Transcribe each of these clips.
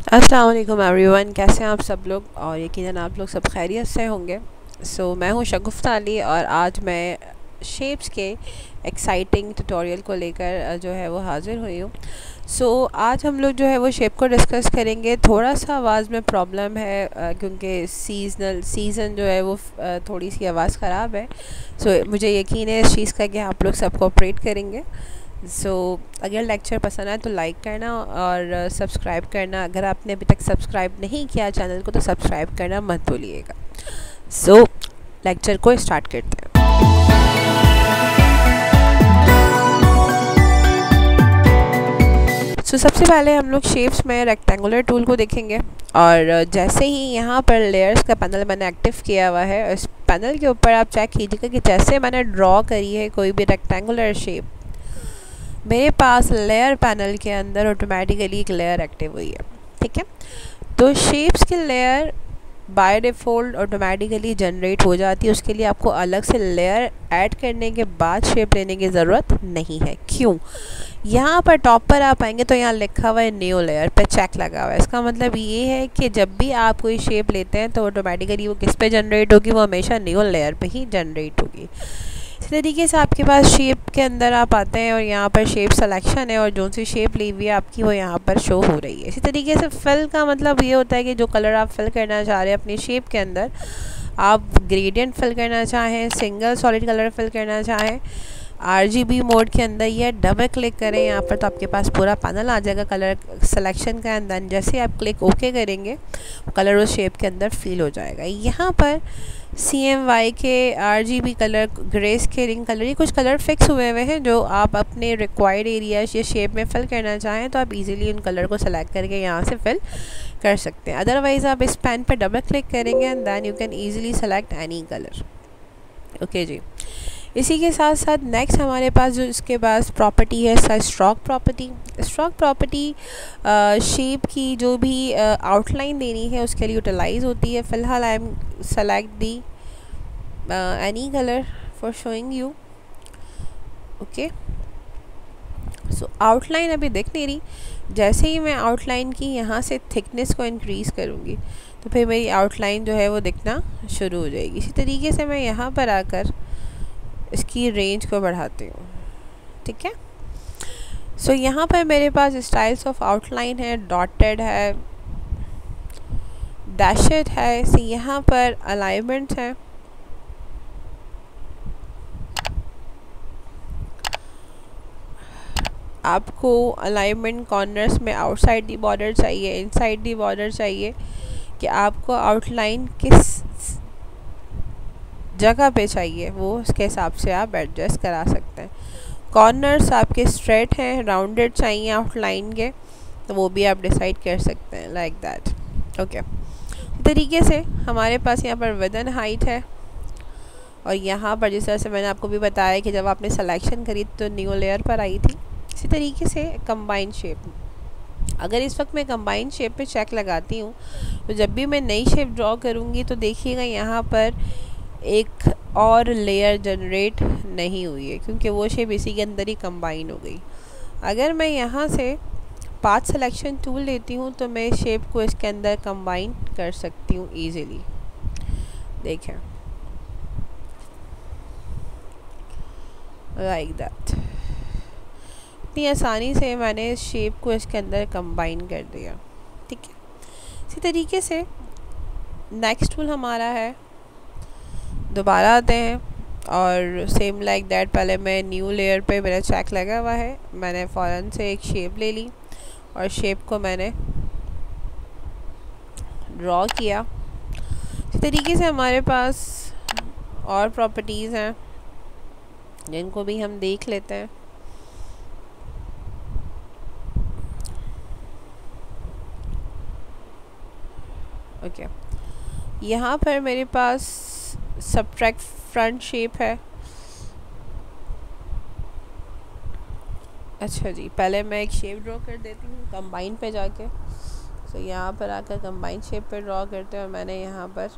अस्सलाम वालेकुम एवरीवन, कैसे हैं आप सब लोग। और यकीनन आप लोग सब खैरियत से होंगे। मैं हूं शगुफ्ता अली और आज मैं शेप्स के एक्साइटिंग ट्यूटोरियल को लेकर जो है वो हाज़िर हुई हूँ। आज हम लोग जो है वो शेप को डिस्कस करेंगे। थोड़ा सा आवाज़ में प्रॉब्लम है क्योंकि सीज़न जो है वो थोड़ी सी आवाज़ ख़राब है। मुझे यकीन है इस चीज़ का कि आप लोग सब कोऑपरेट करेंगे। अगर लेक्चर पसंद आए तो लाइक करना और सब्सक्राइब करना। अगर आपने अभी तक सब्सक्राइब नहीं किया चैनल को तो सब्सक्राइब करना मत भूलिएगा। लेक्चर को स्टार्ट करते हैं। सबसे पहले हम लोग शेप्स में रेक्टेंगुलर टूल को देखेंगे और जैसे ही यहाँ पर लेयर्स का पैनल मैंने एक्टिव किया हुआ है, इस पैनल के ऊपर आप चेक कीजिएगा कि जैसे मैंने ड्रॉ करी है कोई भी रेक्टेंगुलर शेप, मेरे पास लेयर पैनल के अंदर ऑटोमेटिकली एक लेयर एक्टिव हुई है। ठीक है, तो शेप्स की layer by default automatically generate हो जाती है। उसके लिए आपको अलग से लेयर ऐड करने के बाद शेप लेने की ज़रूरत नहीं है। क्यों? यहाँ पर टॉप पर आप आएंगे तो यहाँ लिखा हुआ है न्यू लेयर पे चेक लगा हुआ है। इसका मतलब ये है कि जब भी आप कोई शेप लेते हैं तो ऑटोमेटिकली वो किस पे जनरेट होगी, वो हमेशा न्यू लेयर पे ही जनरेट होगी। इस तरीके से आपके पास शेप के अंदर आप आते हैं और यहाँ पर शेप सिलेक्शन है और जो सी शेप ली हुई है आपकी वो यहाँ पर शो हो रही है। इसी तरीके से फिल का मतलब ये होता है कि जो कलर आप फिल करना चाह रहे हैं अपनी शेप के अंदर, आप ग्रेडियंट फिल करना चाहें, सिंगल सॉलिड कलर फिल करना चाहें, RGB मोड के अंदर ये डबल क्लिक करें यहाँ पर तो आपके पास पूरा पैनल आ जाएगा कलर सिलेक्शन का अंदर। जैसे आप क्लिक ओके करेंगे कलर उस शेप के अंदर फिल हो जाएगा। यहाँ पर CMY के RGB colour, grey scaling colour, ये कुछ कलर फिक्स हुए हुए हैं जो आप अपने रिक्वायर्ड एरिया या शेप में फिल करना चाहें तो आप इजीली उन कलर को सेलेक्ट करके यहाँ से फिल कर सकते हैं। अदरवाइज़ आप इस पेन पर डबल क्लिक करेंगे and then you can easily select any colour. Okay जी, इसी के साथ साथ नेक्स्ट हमारे पास जो इसके पास प्रॉपर्टी है stroke property. Stroke property shape की जो भी आउटलाइन देनी है उसके लिए यूटिलाइज होती है। फ़िलहाल I am select the any colour for showing you. Okay, outline अभी दिख नहीं रही। जैसे ही मैं आउटलाइन की यहाँ से थिकनेस को इंक्रीज़ करूँगी तो फिर मेरी आउटलाइन जो है वो दिखना शुरू हो जाएगी। इसी तरीके से मैं यहाँ पर आकर इसकी रेंज को बढ़ाती हूँ। ठीक है, यहाँ पर मेरे पास स्टाइल्स ऑफ आउटलाइन है, डॉटेड है, डैशेड है। यहाँ पर अलाइनमेंट है। आपको अलाइनमेंट कॉर्नर्स में आउटसाइड दी बॉर्डर चाहिए, इनसाइड दी बॉर्डर चाहिए, कि आपको आउटलाइन किस जगह पे चाहिए वो उसके हिसाब से आप एडजस्ट करा सकते हैं। कॉर्नर्स आपके स्ट्रेट हैं, राउंडेड चाहिए आउटलाइन के, तो वो भी आप डिसाइड कर सकते हैं लाइक दैट। ओके, तरीके से हमारे पास यहाँ पर विद एंड हाइट है और यहाँ पर जिस तरह से मैंने आपको भी बताया कि जब आपने सिलेक्शन करी तो न्यू लेयर पर आई थी। इसी तरीके से कंबाइंड शेप, अगर इस वक्त मैं कंबाइंड शेप पे चेक लगाती हूँ तो जब भी मैं नई शेप ड्रॉ करूँगी तो देखिएगा यहाँ पर एक और लेयर जनरेट नहीं हुई है क्योंकि वो शेप इसी के अंदर ही कंबाइन हो गई। अगर मैं यहाँ से पाथ सिलेक्शन टूल लेती हूँ तो मैं शेप को इसके अंदर कंबाइन कर सकती हूँ इजीली। देखें, लाइक दैट, इतनी आसानी से मैंने इस शेप को इसके अंदर कंबाइन कर दिया। ठीक है, इसी तरीके से नेक्स्ट टूल हमारा है, दोबारा आते हैं और सेम लाइक दैट, पहले मैं न्यू लेयर पे मेरा चेक लगा हुआ है, मैंने फ़ौरन से एक शेप ले ली और शेप को मैंने ड्रॉ किया। इस तरीके से हमारे पास और प्रॉपर्टीज़ हैं जिनको भी हम देख लेते हैं। ओके, यहाँ पर मेरे पास सबट्रैक्ट फ्रंट शेप है। अच्छा जी, पहले मैं एक शेप ड्रॉ कर देती हूँ कंबाइन पे जाके। यहाँ पर आकर कंबाइन शेप पे ड्रॉ करते हैं और मैंने यहाँ पर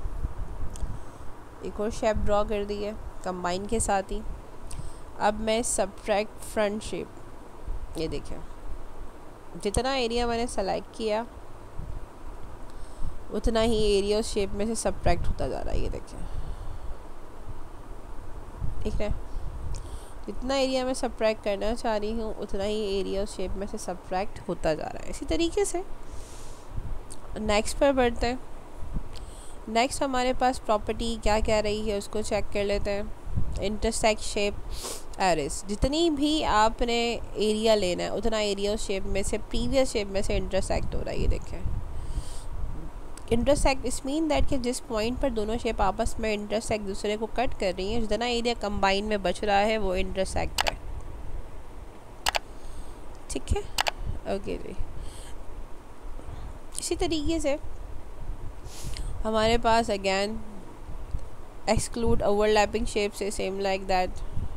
एक और शेप ड्रॉ कर दी है कंबाइन के साथ ही। अब मैं सबट्रैक्ट फ्रंट शेप, ये देखिए जितना एरिया मैंने सेलेक्ट किया उतना ही एरिया उस शेप में से सब्ट्रैक्ट होता जा रहा है। ये देखिए, ठीक है, जितना एरिया मैं सब्ट्रैक्ट करना चाह रही हूँ उतना ही एरिया उस शेप में से सब्ट्रैक्ट होता जा रहा है। इसी तरीके से नेक्स्ट पर बढ़ते हैं। नेक्स्ट हमारे पास प्रॉपर्टी क्या कह रही है उसको चेक कर लेते हैं। इंटरसेक्ट शेप एरिस, जितनी भी आपने एरिया लेना है उतना एरिया उस शेप में से प्रीवियस शेप में से इंटरसेक्ट हो रहा है। ये देखें, इंटरसेक्ट इस मीन दैट कि जिस पॉइंट पर दोनों शेप आपस में इंटरसेक्ट दूसरे को कट कर रही हैं, जितना एरिया कंबाइन में बच रहा है वो इंटरसेक्ट है। ठीक है, ओके जी। इसी तरीके से हमारे पास अगेन एक्सक्लूड ओवरलैपिंग शेप से सेम लाइक दैट,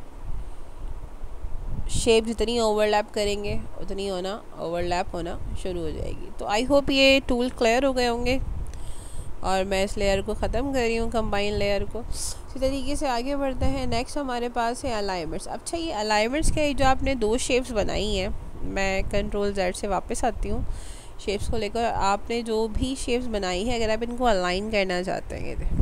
शेप जितनी ओवरलैप करेंगे उतनी ओवरलैप होना शुरू हो जाएगी। तो आई होप ये टूल क्लियर हो गए होंगे और मैं इस लेयर को ख़त्म कर रही हूँ, कंबाइन लेयर को। इसी तरीके से आगे बढ़ते हैं। नेक्स्ट हमारे पास है अलाइनमेंट्स। अच्छा, ये अलाइनमेंट्स के जो आपने दो शेप्स बनाई हैं, मैं कंट्रोल Z से वापस आती हूँ शेप्स को लेकर। आपने जो भी शेप्स बनाई है अगर आप इनको अलाइन करना चाहते हैं, ये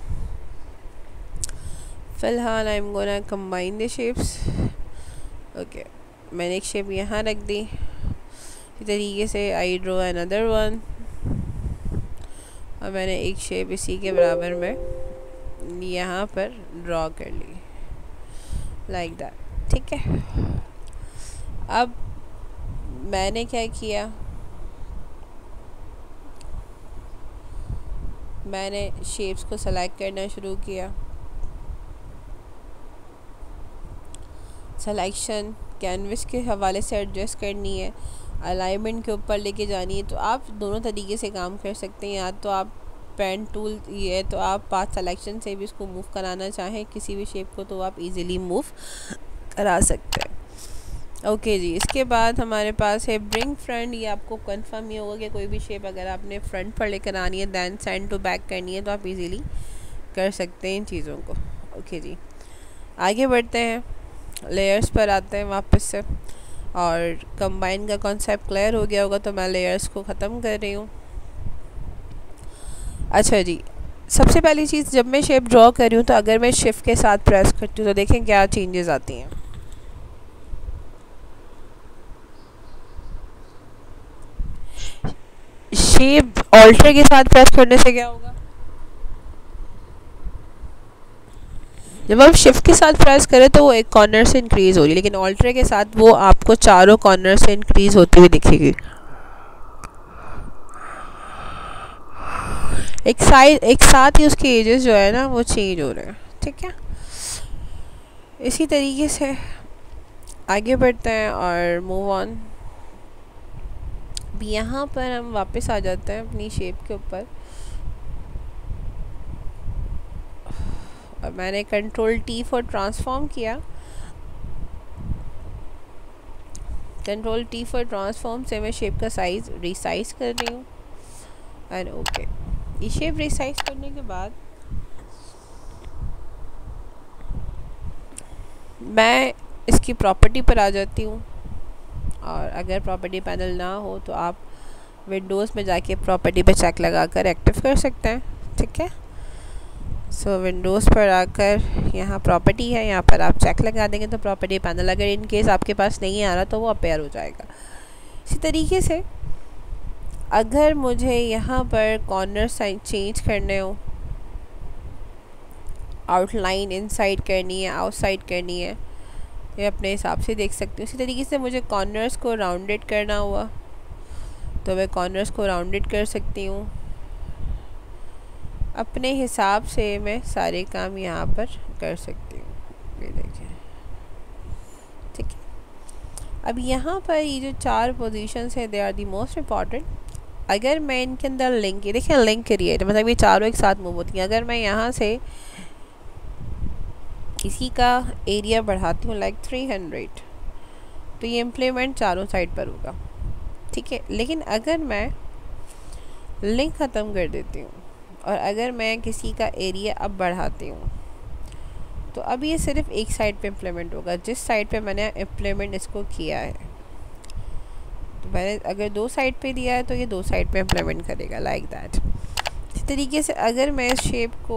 फ़िलहाल I am gonna combine the shapes. Okay, मैंने एक शेप यहाँ रख दी। इसी तरीके से आई ड्रॉ अनदर वन, और मैंने एक शेप इसी के बराबर में यहाँ पर ड्रॉ कर ली लाइक दैट। ठीक है, अब मैंने क्या किया, मैंने शेप्स को सेलेक्ट करना शुरू किया। सिलेक्शन कैनवस के हवाले से एडजस्ट करनी है, अलाइनमेंट के ऊपर लेके जानी है। तो आप दोनों तरीके से काम कर सकते हैं। या तो आप पेन टूल ये है तो आप पाथ सिलेक्शन से भी इसको मूव कराना चाहें किसी भी शेप को, तो आप इजीली मूव करा सकते हैं। ओके जी, इसके बाद हमारे पास है ब्रिंग फ्रंट। ये आपको कंफर्म ही होगा कि कोई भी शेप अगर आपने फ्रंट पर लेकर आनी है दैन सेंड टू बैक करनी है तो आप इजीली कर सकते हैं इन चीज़ों को। ओके जी, आगे बढ़ते हैं, लेयर्स पर आते हैं वापस से। और कंबाइन का कॉन्सेप्ट क्लियर हो गया होगा तो मैं लेयर्स को ख़त्म कर रही हूँ। अच्छा जी, सबसे पहली चीज़, जब मैं शेप ड्रॉ कर रही हूँ तो अगर मैं शिफ्ट के साथ प्रेस करती हूँ तो देखें क्या चेंजेस आती हैं। शेप ऑल्टर के साथ प्रेस करने से क्या होगा, जब आप शिफ्ट के साथ प्रेस करें तो वो एक कॉर्नर से इंक्रीज़ हो रही है, लेकिन ऑल्टर के साथ वो आपको चारों कॉर्नर से इंक्रीज़ होती हुई दिखेगी। एक साथ ही उसके एजेस जो है ना वो चेंज हो रहे हैं। ठीक है, इसी तरीके से आगे बढ़ते हैं और मूव ऑन। यहाँ पर हम वापस आ जाते हैं अपनी शेप के ऊपर, और मैंने कंट्रोल T फॉर ट्रांसफॉर्म किया। कंट्रोल T फॉर ट्रांसफॉर्म से मैं शेप का साइज़ रिसाइज कर रही हूँ एंड ओके। ये शेप रिसाइज करने के बाद मैं इसकी प्रॉपर्टी पर आ जाती हूँ, और अगर प्रॉपर्टी पैनल ना हो तो आप विंडोज़ में जाके प्रॉपर्टी पे चेक लगा कर एक्टिव कर सकते हैं। ठीक है, सो विंडोज़ पर आकर यहाँ प्रॉपर्टी है, यहाँ पर आप चेक लगा देंगे तो प्रॉपर्टी पैनल, अगर इन केस आपके पास नहीं आ रहा तो वो अपेयर हो जाएगा। इसी तरीके से अगर मुझे यहाँ पर कॉर्नर साइड चेंज करने हो, आउटलाइन इनसाइड करनी है आउटसाइड करनी है, ये अपने हिसाब से देख सकते हो। इसी तरीके से मुझे कॉर्नर्स को राउंडेड करना हुआ तो मैं कॉर्नर्स को राउंडेड कर सकती हूँ। अपने हिसाब से मैं सारे काम यहाँ पर कर सकती हूँ। ये देखिए, ठीक है। अब यहाँ पर ये जो चार पोजीशंस है they are the most important. अगर मैं इनके अंदर लिंक, ये देखिए लिंक क्रिएट, मतलब ये चारों एक साथ मूव होती हैं। अगर मैं यहाँ से किसी का एरिया बढ़ाती हूँ लाइक 300 तो ये इम्प्लीमेंट चारों साइड पर होगा। ठीक है, लेकिन अगर मैं लिंक ख़त्म कर देती हूँ और अगर मैं किसी का एरिया अब बढ़ाती हूँ तो अब ये सिर्फ एक साइड पे इम्प्लीमेंट होगा, जिस साइड पे मैंने इम्प्लीमेंट इसको किया है। तो मैंने अगर दो साइड पे दिया है तो ये दो साइड पे इम्प्लीमेंट करेगा लाइक दैट। इसी तरीके से अगर मैं इस शेप को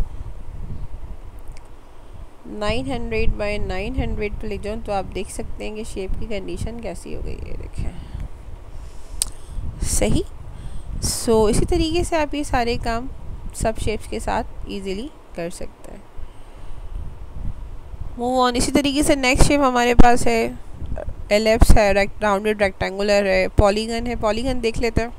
900 बाय 900 पे ले जाऊँ तो आप देख सकते हैं कि शेप की कंडीशन कैसी हो गई है, देखें सही। सो इसी तरीके से आप ये सारे काम सब शेप्स के साथ इजीली कर सकते हैं। Move on. इसी तरीके से नेक्स्ट शेप हमारे पास है एलिप्स है, राउंडेड रेक्टेंगुलर है, पॉलीगन है। पॉलीगन देख लेते हैं।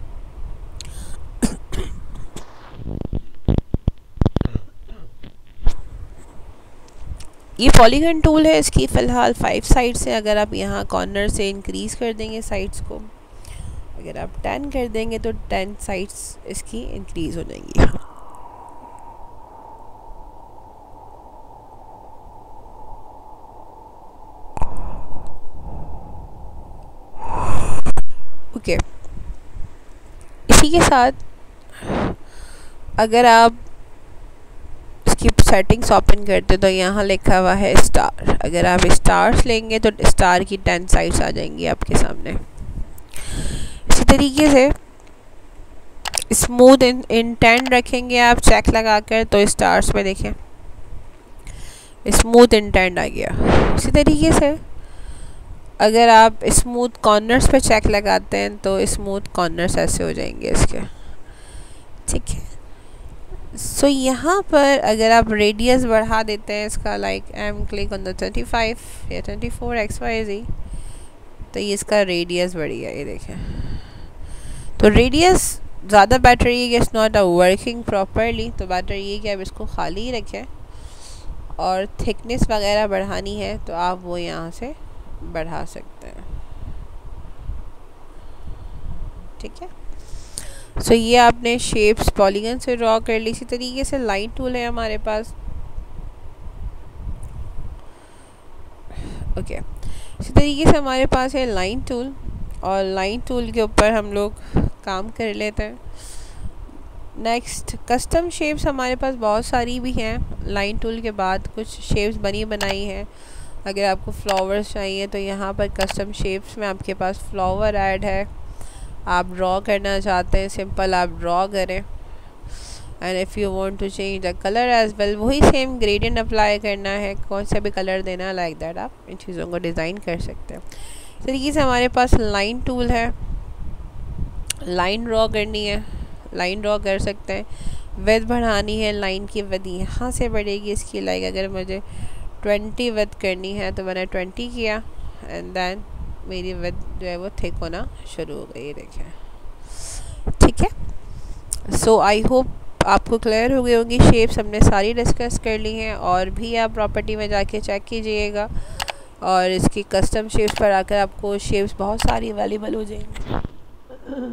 ये पॉलीगन टूल है, इसकी फ़िलहाल 5 साइड्स हैं। अगर आप यहाँ कॉर्नर से इंक्रीज़ कर देंगे साइड्स को, अगर आप 10 कर देंगे तो 10 साइड्स इसकी इंक्रीज़ हो जाएंगी। ओके, इसी के साथ अगर आप इसकी सेटिंग्स ओपन करते तो यहाँ लिखा हुआ है स्टार। अगर आप स्टार्स लेंगे तो स्टार की 10 साइड्स आ जाएंगी आपके सामने। इसी तरीके से स्मूथ इंटेंट रखेंगे आप चेक लगाकर तो स्टार्स में देखें स्मूथ इंटेंट आ गया। इसी तरीके से अगर आप स्मूथ कॉर्नर्स पे चेक लगाते हैं तो स्मूथ कॉर्नर्स ऐसे हो जाएंगे इसके, ठीक है। सो यहाँ पर अगर आप रेडियस बढ़ा देते हैं इसका, लाइक क्लिक ऑन द 25 या 24 XYZ, तो ये इसका रेडियस बढ़ी है, ये देखें। तो रेडियस ज़्यादा बेटर ये कि it's not a working properly, तो बेटर ये कि आप इसको खाली ही रखें। और थिकनेस वगैरह बढ़ानी है तो आप वो यहाँ से बढ़ा सकते हैं, ठीक है। सो ये आपने शेप्स पॉलीगन से ड्रॉ कर ली। इसी तरीके से लाइन टूल है हमारे पास, ओके। इसी तरीके से हमारे पास है लाइन टूल, और लाइन टूल के ऊपर हम लोग काम कर लेते हैं। नेक्स्ट कस्टम शेप्स हमारे पास बहुत सारी भी हैं। लाइन टूल के बाद कुछ शेप्स बनी बनाई हैं। अगर आपको फ्लावर्स चाहिए तो यहाँ पर कस्टम शेप्स में आपके पास फ्लावर ऐड है। आप ड्रॉ करना चाहते हैं सिंपल, आप ड्रॉ करें। And if you want to change the colour as well, वही सेम ग्रेडियंट अप्लाई करना है, कौन सा भी कलर देना है, लाइक दैट आप इन चीज़ों को डिज़ाइन कर सकते हैं। इस तरीके से हमारे पास लाइन टूल है, लाइन ड्रॉ करनी है, लाइन ड्रॉ कर सकते हैं। विड्थ बढ़ानी है, लाइन की विड्थ यहाँ से बढ़ेगी इसकी, लाइक अगर मुझे 20 विड्थ करनी है तो मैंने 20 किया एंड देन मेरी विड्थ जो है वो थिक होना शुरू हो गई, देखें, ठीक है। सो आई होप आपको क्लियर हो गई होंगी। शेप्स हमने सारी डिस्कस कर ली हैं, और भी आप प्रॉपर्टी में जाके चेक कीजिएगा, और इसकी कस्टम शेप्स पर आकर आपको शेप्स बहुत सारी अवेलेबल हो जाएंगी।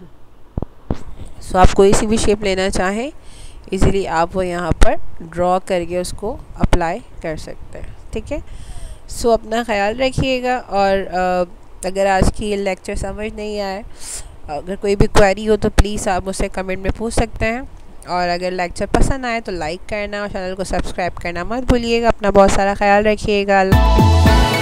सो आप कोई सी भी शेप लेना चाहें इजीली आप वो यहाँ पर ड्रॉ करके उसको अप्लाई कर सकते हैं, ठीक है। सो अपना ख्याल रखिएगा, और अगर आज की ये लेक्चर समझ नहीं आए, अगर कोई भी क्वेरी हो तो प्लीज़ आप मुझसे कमेंट में पूछ सकते हैं। और अगर लेक्चर पसंद आए तो लाइक करना और चैनल को सब्सक्राइब करना मत भूलिएगा। अपना बहुत सारा ख्याल रखिएगा।